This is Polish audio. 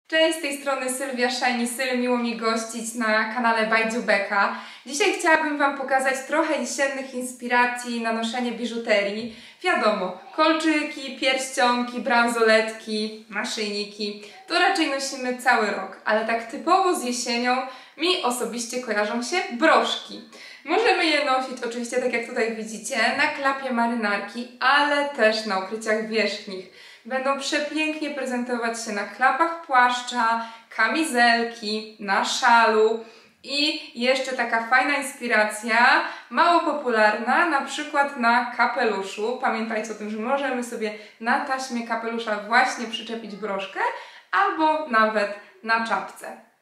Cześć, z tej strony Sylwia Shiny Syl, miło mi gościć na kanale By Dziubeka. Dzisiaj chciałabym Wam pokazać trochę jesiennych inspiracji na noszenie biżuterii. Wiadomo, kolczyki, pierścionki, bransoletki, naszyjniki, to raczej nosimy cały rok, ale tak typowo z jesienią mi osobiście kojarzą się broszki. Możemy je nosić oczywiście, tak jak tutaj widzicie, na klapie marynarki, ale też na ukryciach wierzchnich. Będą przepięknie prezentować się na klapach płaszcza, kamizelki, na szalu i jeszcze taka fajna inspiracja, mało popularna, na przykład na kapeluszu. Pamiętajcie o tym, że możemy sobie na taśmie kapelusza właśnie przyczepić broszkę albo nawet na czapce.